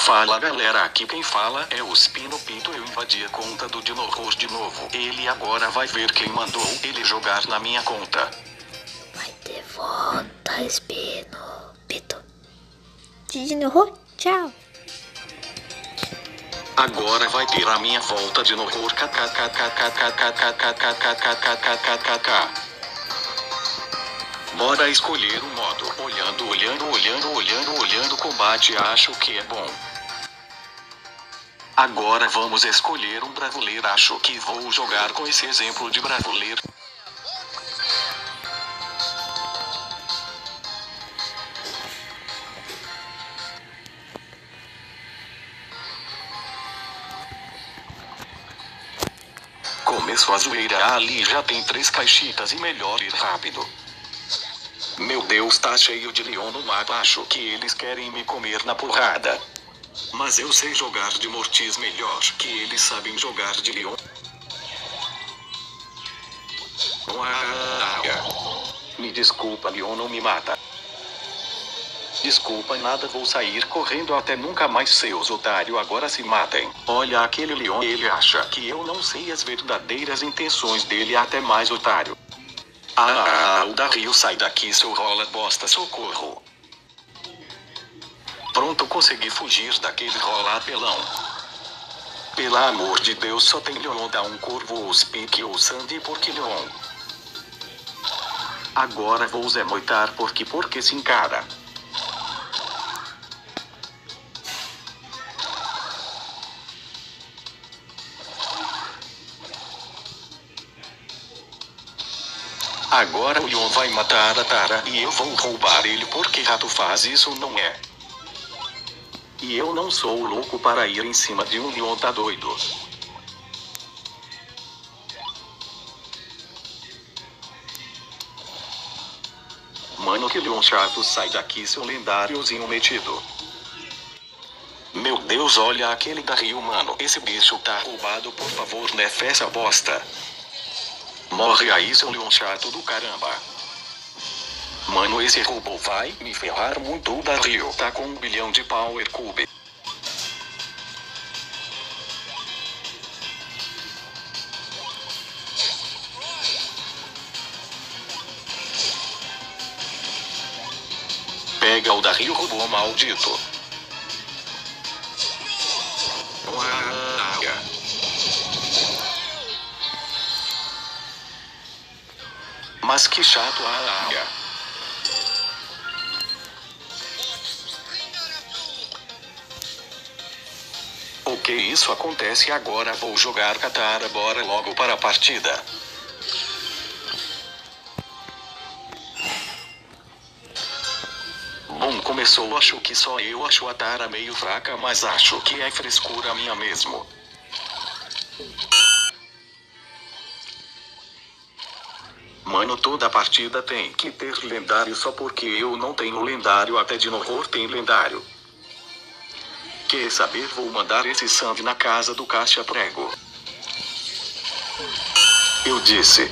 Fala galera, aqui quem fala é o Spino Pinto. Eu invadi a conta do Dinosaur de novo. Ele agora vai ver quem mandou ele jogar na minha conta. Vai ter volta, Espino Pinto. Dinosaur, tchau. Agora vai ter a minha volta de horror. Bora escolher um modo. Olhando combate, acho que é bom. Agora vamos escolher um Brawler. Acho que vou jogar com esse exemplo de Brawler. Começou a zoeira, ali já tem 3 caixinhas e melhor ir rápido. Meu Deus, tá cheio de leão no mapa, acho que eles querem me comer na porrada. Mas eu sei jogar de Mortis melhor que eles sabem jogar de leão. Me desculpa, leão, não me mata. Desculpa nada, vou sair correndo até nunca mais. Seus otários agora se matem. Olha aquele leão, ele acha que eu não sei as verdadeiras intenções dele, até mais otário. O Dario, sai daqui, seu rola bosta, socorro. Pronto, consegui fugir daquele rola apelão. Pelo amor de Deus, só tem leão, dá um corvo ou Speak ou Sandy, porque leão. Agora vou zemoitar porque se encara. Agora o leão vai matar a Tara e eu vou roubar ele porque rato faz isso, não é? E eu não sou louco para ir em cima de um leão, tá doido? Mano, que leão chato, sai daqui, seu lendáriozinho metido. Meu Deus, olha aquele Dario, mano, esse bicho tá roubado, por favor, né, essa bosta. Morre aí, seu leão chato do caramba. Mano, esse robô vai me ferrar muito. O Dario tá com 1 bilhão de Power Cube. Pega o Dario, robô maldito. Mas que chato, Ok, isso acontece agora. Vou jogar Katara, bora logo para a partida. Bom, começou, acho que só eu acho a Tara meio fraca, mas acho que é frescura minha mesmo. Mano, toda partida tem que ter lendário só porque eu não tenho lendário, até de horror tem lendário. Quer saber, vou mandar esse Sandy na casa do caixa prego. Eu disse.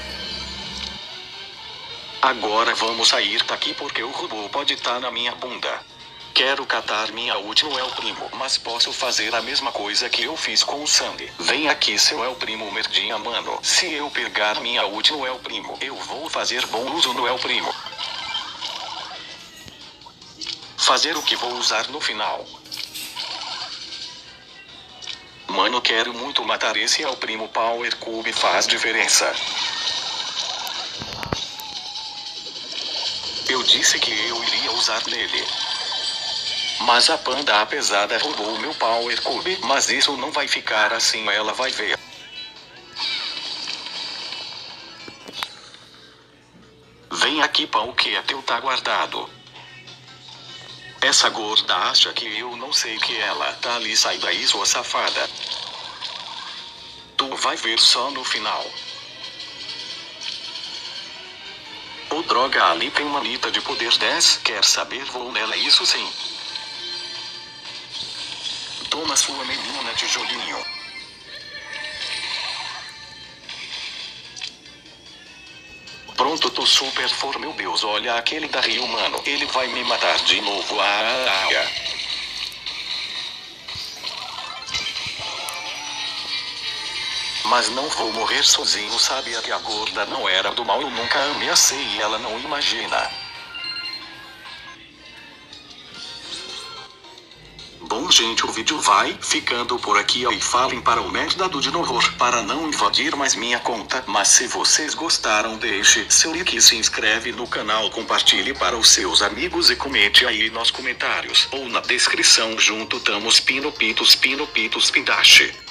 Agora vamos sair daqui porque o robô pode estar na minha bunda. Quero catar minha ult no El Primo, mas posso fazer a mesma coisa que eu fiz com o Sandy. Vem aqui, seu El Primo merdinha, mano. Se eu pegar minha ult no El Primo, eu vou fazer bom uso no El Primo. Fazer o que vou usar no final. Mano, quero muito matar esse El Primo. Power Cube faz diferença. Eu disse que eu iria usar nele. Mas a panda pesada roubou meu Power Cube. Mas isso não vai ficar assim, ela vai ver. Vem aqui, pau, que é teu, tá guardado. Essa gorda acha que eu não sei que ela tá ali, sai daí, sua safada. Tu vai ver só no final. Ô droga, ali tem manita de poder 10, quer saber, vou nela, isso sim. Toma sua menina, tijolinho. Pronto, tô super for, meu Deus, olha aquele Dario, mano, ele vai me matar de novo. Mas não vou morrer sozinho. Sabia que a gorda não era do mal. Eu nunca ameacei e ela não imagina. Bom, gente, o vídeo vai ficando por aqui. E falem para o Merda do Horror para não invadir mais minha conta. Mas se vocês gostaram, deixe seu like, se inscreve no canal, compartilhe para os seus amigos e comente aí nos comentários ou na descrição. Junto tamos Pinopitos Pindache.